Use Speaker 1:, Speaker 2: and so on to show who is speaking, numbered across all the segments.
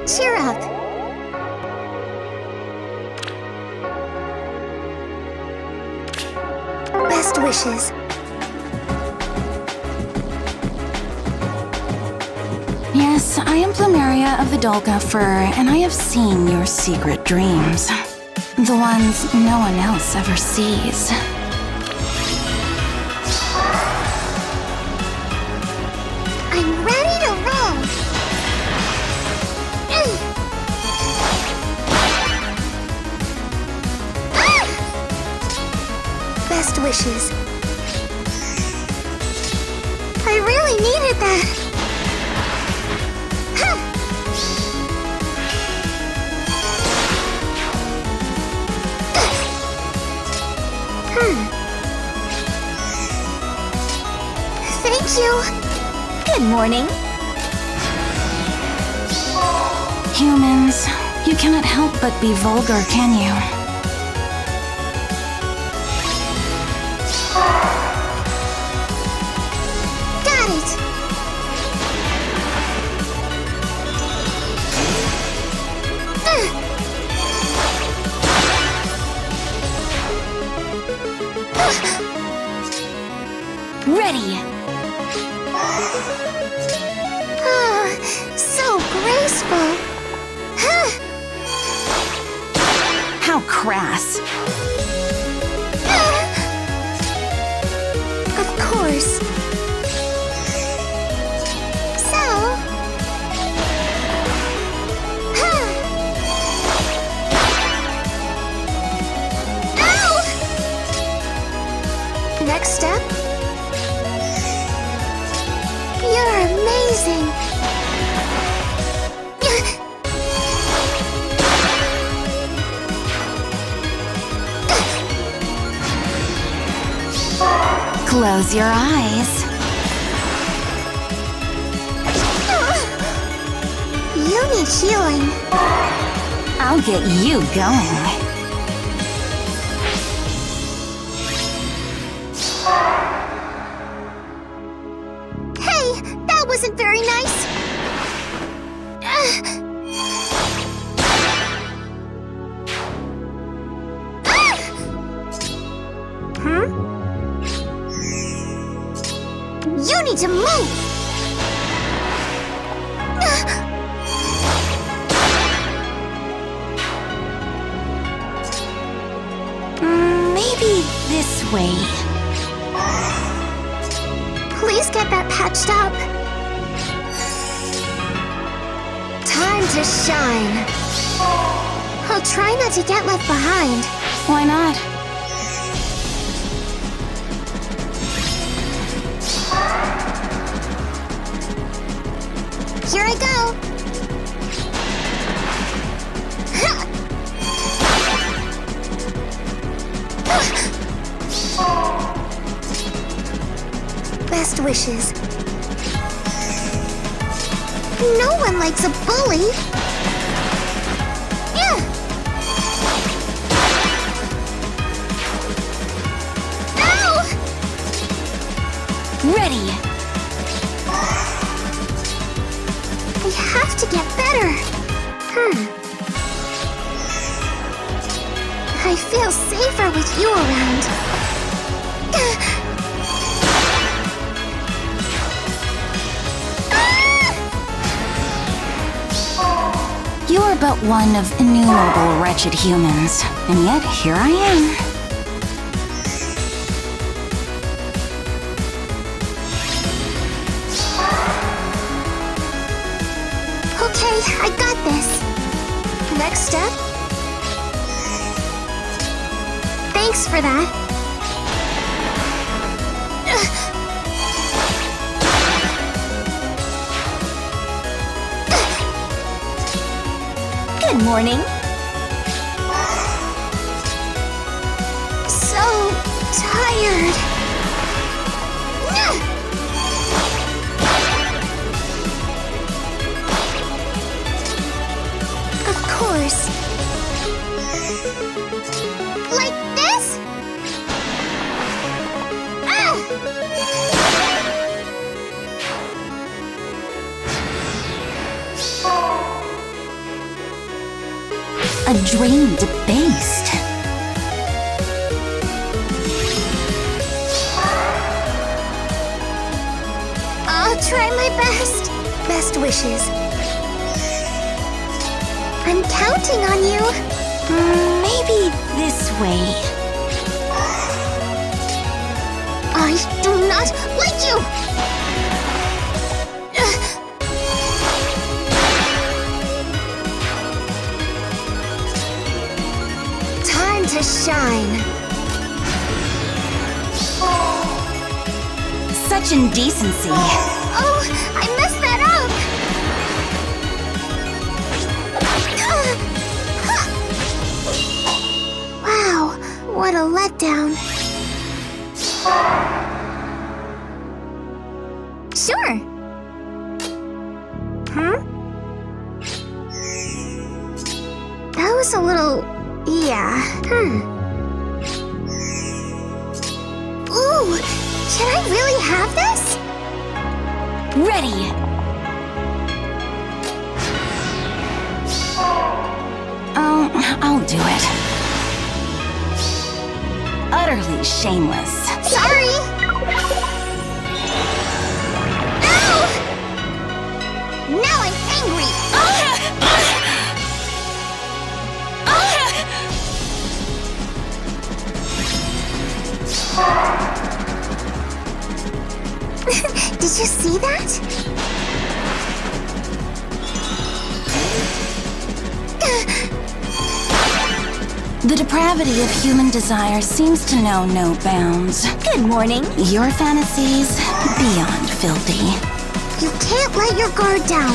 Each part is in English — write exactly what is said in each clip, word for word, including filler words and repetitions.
Speaker 1: Cheer up. Best wishes.
Speaker 2: Yes, I am Plumeria of the Dolga Fur, and I have seen your secret dreams. The ones no one else ever sees.
Speaker 1: I'm ready to roll! Mm. Ah! Best wishes. I really needed that. Thank you. Good morning.
Speaker 2: Humans, you cannot help but be vulgar, can you?
Speaker 1: Got it.
Speaker 2: Ready!
Speaker 1: Ah, so graceful.
Speaker 2: How crass.
Speaker 1: Of course. So... Ow! Next step? You're amazing!
Speaker 2: Close your eyes.
Speaker 1: You need healing.
Speaker 2: I'll get you going.
Speaker 1: Hey, that wasn't very nice. Hmm? You need to move!
Speaker 2: Mm, maybe this way.
Speaker 1: Please get that patched up. Time to shine. I'll try not to get left behind.
Speaker 2: Why not?
Speaker 1: Here I go! Best wishes. No one likes a bully! Yeah. Ow!
Speaker 2: Ready!
Speaker 1: We have to get better. Hmm. I feel safer with you around.
Speaker 2: You are but one of innumerable wretched humans, and yet here I am.
Speaker 1: Okay, I got this. Next step? Thanks for that. Good morning. So tired. Of course. Like this? Ah!
Speaker 2: A dream debased.
Speaker 1: I'll try my best. Best wishes. I'm counting on you.
Speaker 2: Mm, maybe this way.
Speaker 1: I do not like you! Time to shine.
Speaker 2: Such indecency.
Speaker 1: Oh, I messed that up! Wow, what a letdown. Sure. Huh? That was a little... yeah. Hmm. Ooh, can I really have this?
Speaker 2: Ready. Oh, I'll do it. Utterly shameless.
Speaker 1: Sorry! No! Now I'm angry! Did you see that?
Speaker 2: The depravity of human desire seems to know no bounds.
Speaker 1: Good morning.
Speaker 2: Your fantasies, beyond filthy.
Speaker 1: You can't let your guard down.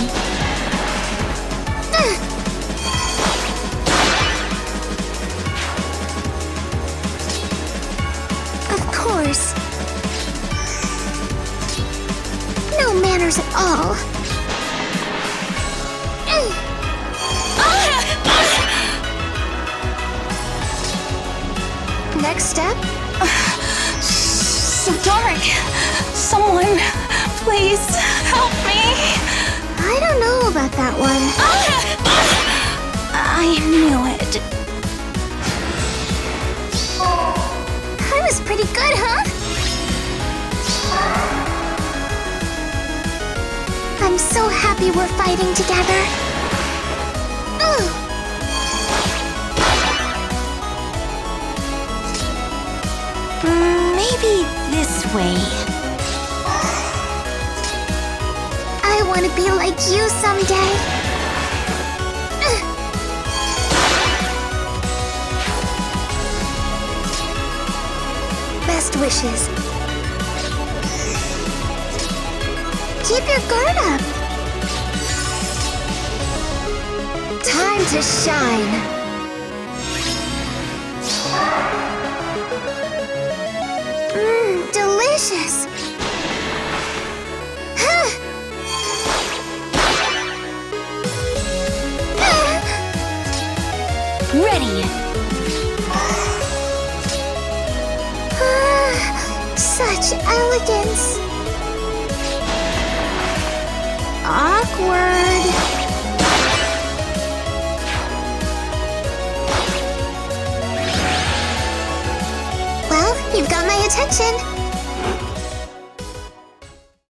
Speaker 1: Of course. No manners at all. Next step?
Speaker 2: So dark. Someone, please help me.
Speaker 1: I don't know about that one.
Speaker 2: I knew it.
Speaker 1: I was pretty good, huh? I'm so happy we're fighting together. Ugh.
Speaker 2: Maybe this way.
Speaker 1: I want to be like you someday. Ugh. Best wishes. Keep your guard up. Time to shine. Mmm, delicious. Huh.
Speaker 2: Ready.
Speaker 1: Ah, such elegance. Awkward. Well, you've got my attention.